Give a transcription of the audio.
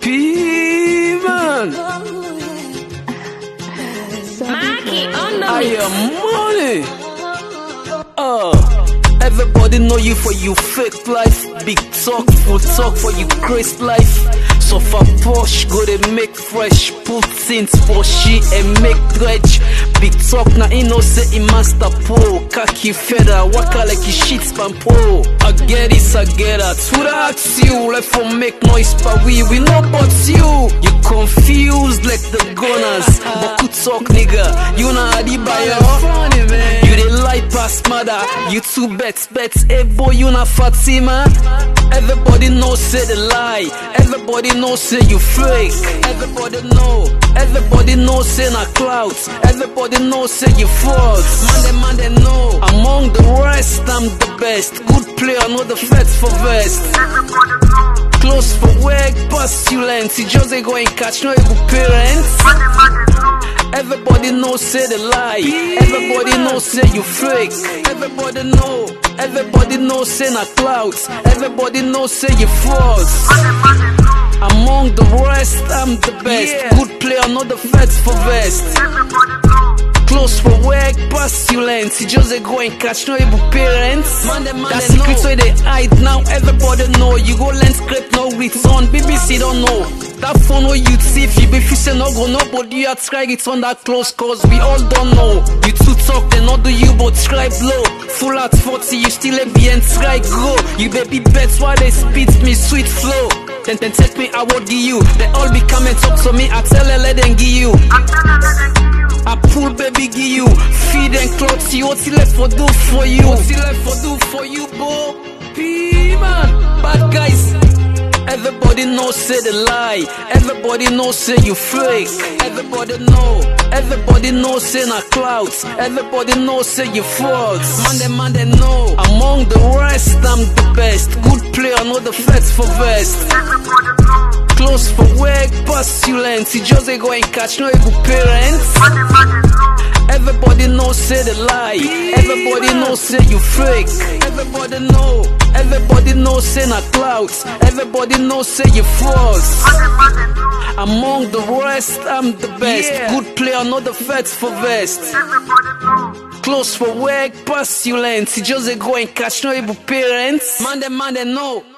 P-Man. Mikey on the I mix. am money. Everybody know you for you fake life. Big talk, full talk for you crazy life. So for Porsche, go they make fresh. Put things for she and make dredge. Big talk na ino say he master po. Kaki feather, waka like he shit spam po. I get it, I get it. Who that ask you? Like for make noise, but we know but you. You confused like the gunners. But could talk nigga, you na adi buyer. Funny man. You they lie past mother. You two bets, hey boy, you na Fatima. Everybody know say the lie. Everybody know say you fake. Everybody know say na clouds. Everybody know say you false. Man they know. Among the rest, I'm the best. Good player, know the feds for vest. Close for work, pass you lens. You just ain't going catch no able parents. Everybody know say the lie. Everybody know say you fake. Everybody know say na clouds. Everybody know say you false. Among the rest, I'm the best. Good player, not the feds for vest. Close for work, pass you lens. You just ain't going catch no able parents. That secret where they hide now. Everybody know. You go lens scrape no return. BBC don't know. That phone where you thief, you be say no go nobody you try it on that close cause we all don't know. You two talk they not do you but try blow. Full at 40 you still a be and try go. You baby bets why they spit me sweet flow. Then take me I will give you. They all be come and talk to me. I tell her let them give you. I pull baby give you. Feed and clothes you. What's left for do for you? What's left for do for you, boy? P-Man, bad guys. Everybody know say the lie. Everybody know say you fake. Everybody know say na clouds. Everybody know say you false. Man they know. Among the rest, I'm the best. Good player, know the feds for vest. Close for work, pass you lens. You just ain't going catch no able parents. Everybody know say the lie. Everybody know say you fake. Everybody know say na clouds. Everybody know say you false. Among the rest, I'm the best. Good player, not the feds for vest. Close for work, pass you lens. You just ain't going catch no able parents. Man they know.